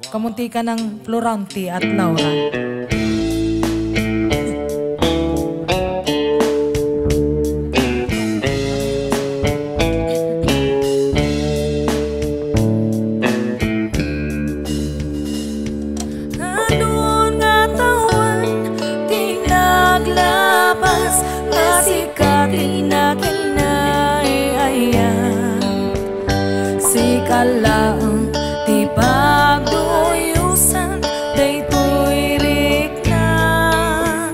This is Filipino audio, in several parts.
Kamunti ka ng Florante at Laura. Kalaang ti pagduyusan daytoy riknak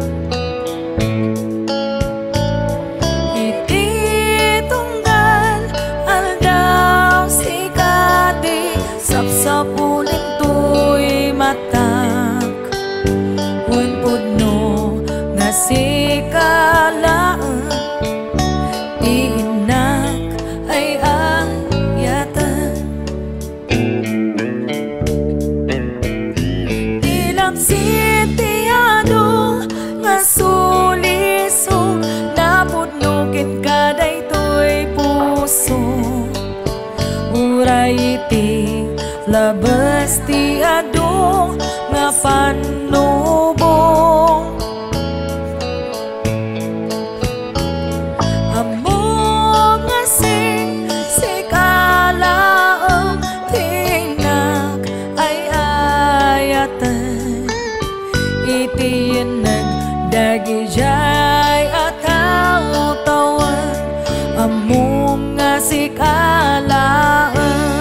iti tunggal aldaw sikati sapsapunin to'y matak wen pudno nga si kalaang iinak ay sitiado nga suliso napudnukin ka daytoy puso uray iti labas ti ado nga panubong amo nga sing sikalaang tinak ay ayatan iti nagdagi jay at tawa-tawan among nga sikalaan.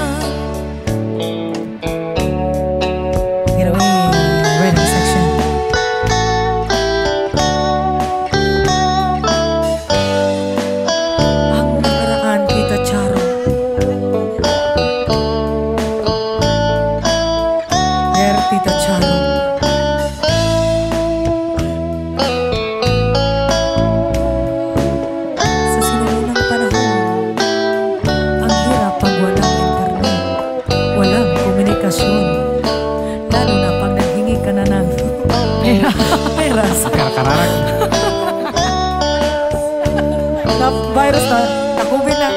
Get away, wedding section. Ang nakaraan kita Charo. Der Tita Charo. Lalo na pag naghingi ka na ng virus. Karkararang. Na virus na, kakubin na.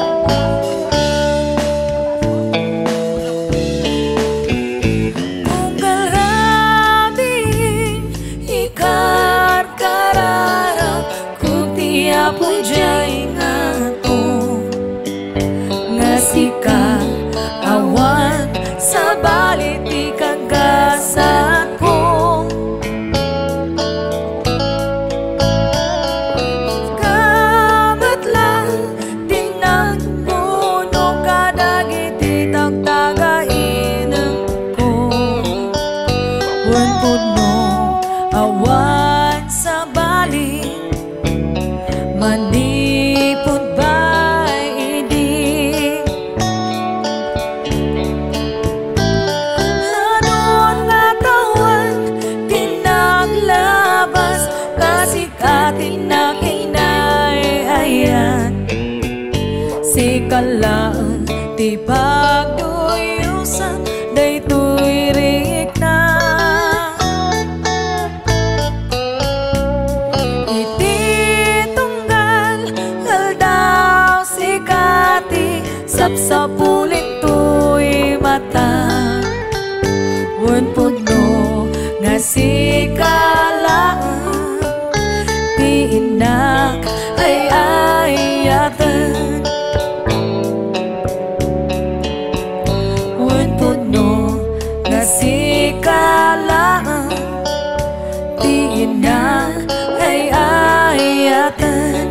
Kung karabing ikarkararang kung tiyapong jay nga to nga sika awan sa balit di kagasan ko kamat lang tinagpuno kadagit itang tagainang ko wan puno awan sa balit manipod ba'y idi hanon nga tawan tinaglabas kasi katin na kinaiayan si kalaang ti pagduyusan daytoy riknak iti tunggal aldaw sikati sapsapulit to'y mata wen pudno nga si kalaang ti inak ay ayatan wen pudno nga si kalaang ti inak ay ayatan.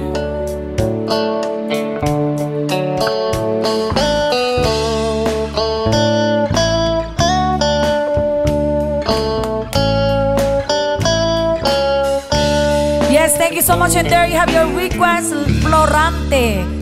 Yes, thank you so much. And there you have your request, Florante.